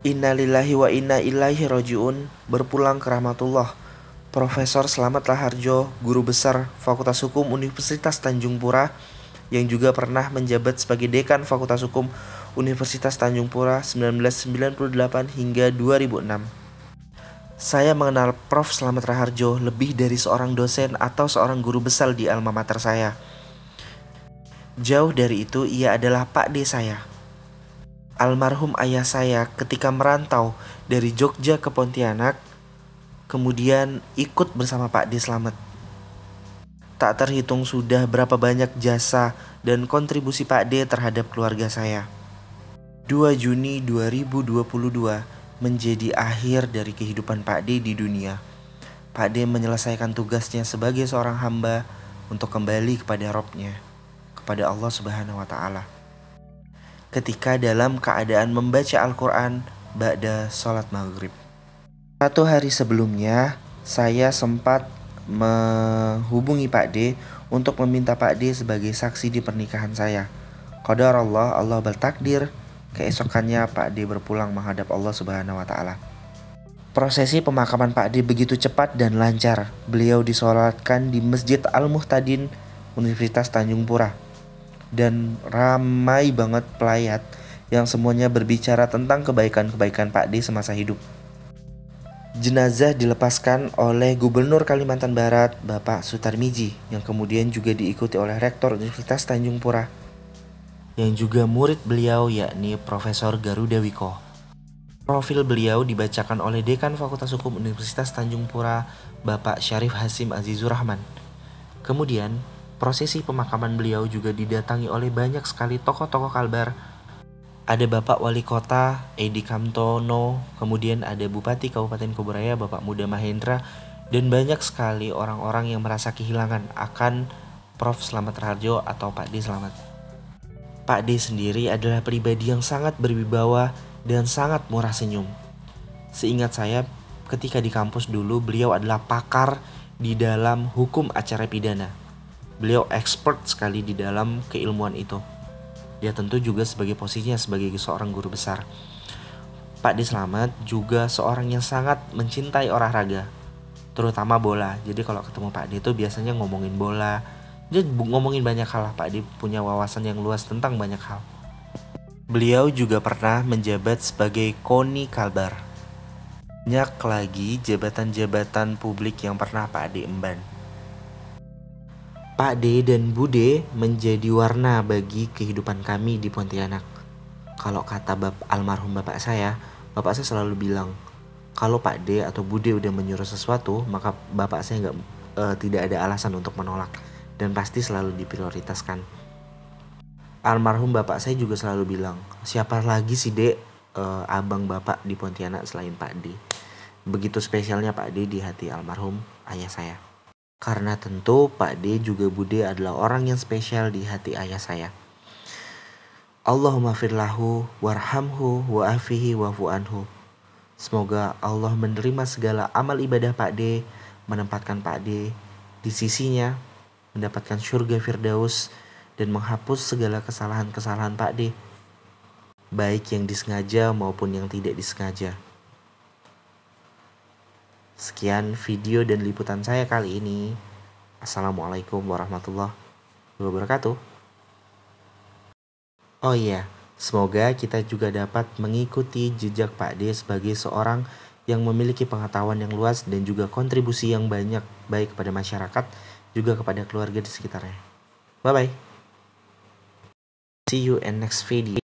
Innalillahi wa inna ilaihi rajiun. Berpulang ke rahmatullah. Profesor Slamet Raharjo, Guru Besar Fakultas Hukum Universitas Tanjung Pura, yang juga pernah menjabat sebagai Dekan Fakultas Hukum Universitas Tanjung Pura 1998 hingga 2006. Saya mengenal Prof. Slamet Raharjo lebih dari seorang dosen atau seorang guru besar di alma mater saya. Jauh dari itu, ia adalah Pak D saya. Almarhum ayah saya ketika merantau dari Jogja ke Pontianak, kemudian ikut bersama Pak D Slamet. Tak terhitung sudah berapa banyak jasa dan kontribusi Pak D terhadap keluarga saya. 2 Juni 2022 menjadi akhir dari kehidupan Pak D di dunia. Pak D menyelesaikan tugasnya sebagai seorang hamba untuk kembali kepada Robnya, kepada Allah Subhanahu wa Ta'ala. Ketika dalam keadaan membaca Al-Quran ba'da sholat maghrib. 1 hari sebelumnya, saya sempat menghubungi Pak D untuk meminta Pak D sebagai saksi di pernikahan saya. Qadar Allah bertakdir, keesokannya Pak D berpulang menghadap Allah Subhanahu wa Ta'ala. Prosesi pemakaman Pak D begitu cepat dan lancar. Beliau disolatkan di Masjid Al-Muhtadin Universitas Tanjung Pura. Dan ramai banget pelayat yang semuanya berbicara tentang kebaikan-kebaikan Pak D semasa hidup. Jenazah dilepaskan oleh Gubernur Kalimantan Barat, Bapak Sutarmiji, yang kemudian juga diikuti oleh Rektor Universitas Tanjung Pura, yang juga murid beliau yakni Profesor Garuda Wiko. Profil beliau dibacakan oleh Dekan Fakultas Hukum Universitas Tanjung Pura, Bapak Syarif Hasim Azizur Rahman. Kemudian, prosesi pemakaman beliau juga didatangi oleh banyak sekali tokoh-tokoh Kalbar. Ada Bapak Wali Kota Edi Kamtono, kemudian ada Bupati Kabupaten Kuburaya Bapak Muda Mahendra, dan banyak sekali orang-orang yang merasa kehilangan akan Prof. Slamet Raharjo atau Pak D Slamet. Pak D sendiri adalah pribadi yang sangat berwibawa dan sangat murah senyum. Seingat saya, ketika di kampus dulu beliau adalah pakar di dalam hukum acara pidana. Beliau expert sekali di dalam keilmuan itu. Dia tentu juga sebagai posisinya sebagai seorang guru besar. Pak D Slamet juga seorang yang sangat mencintai olahraga, terutama bola. Jadi kalau ketemu Pak D itu biasanya ngomongin bola. Dia ngomongin banyak hal lah. Pak D punya wawasan yang luas tentang banyak hal. Beliau juga pernah menjabat sebagai Koni Kalbar. Banyak lagi jabatan-jabatan publik yang pernah Pak D emban. Pak D dan Bude menjadi warna bagi kehidupan kami di Pontianak. Kalau kata almarhum bapak saya selalu bilang, kalau Pak D atau Bude udah menyuruh sesuatu, maka bapak saya tidak ada alasan untuk menolak dan pasti selalu diprioritaskan. Almarhum bapak saya juga selalu bilang, siapa lagi sih Dek abang bapak di Pontianak selain Pak D. Begitu spesialnya Pak D di hati almarhum ayah saya. Karena tentu Pak D juga Bude adalah orang yang spesial di hati ayah saya. Allahumma firlahu warhamhu wa'afihi wa'fu anhu. Semoga Allah menerima segala amal ibadah Pak D, menempatkan Pak D di sisinya, mendapatkan surga Firdaus, dan menghapus segala kesalahan-kesalahan Pak D, baik yang disengaja maupun yang tidak disengaja. Sekian video dan liputan saya kali ini. Assalamualaikum warahmatullahi wabarakatuh. Oh iya, semoga kita juga dapat mengikuti jejak Pak D sebagai seorang yang memiliki pengetahuan yang luas dan juga kontribusi yang banyak baik kepada masyarakat juga kepada keluarga di sekitarnya. Bye bye. See you in next video.